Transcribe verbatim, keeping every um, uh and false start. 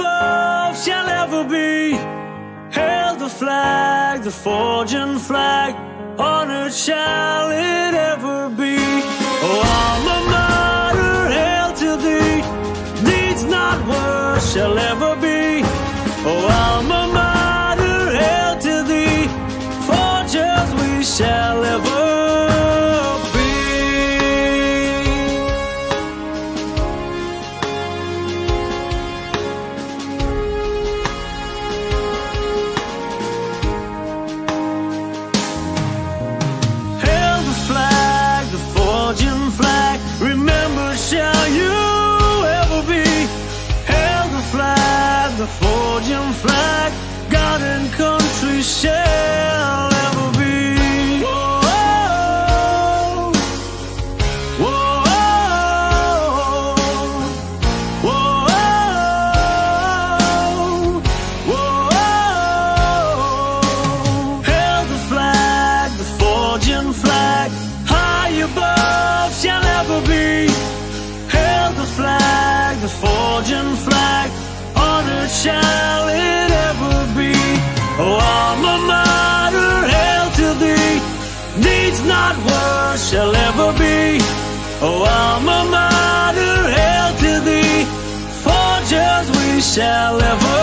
above shall ever be. Hail the flag, the forging flag, honored shall it ever be. Oh, alma mater, hail to thee. Deeds not worse shall ever be. Oh, alma mater, hail to thee. Forgers we shall ever be. Remember, shall you ever be? Hail the flag, the forging flag, God and country shall ever be. Whoa, whoa, whoa, whoa, whoa. Hail the flag, the forging flag, high above shall ever be. Hail the flag, the forging flag, honored shall it ever be. Oh, alma mater, hail to thee. Deeds not worse shall ever be. Oh, alma mater, hail to thee. Forgers we shall ever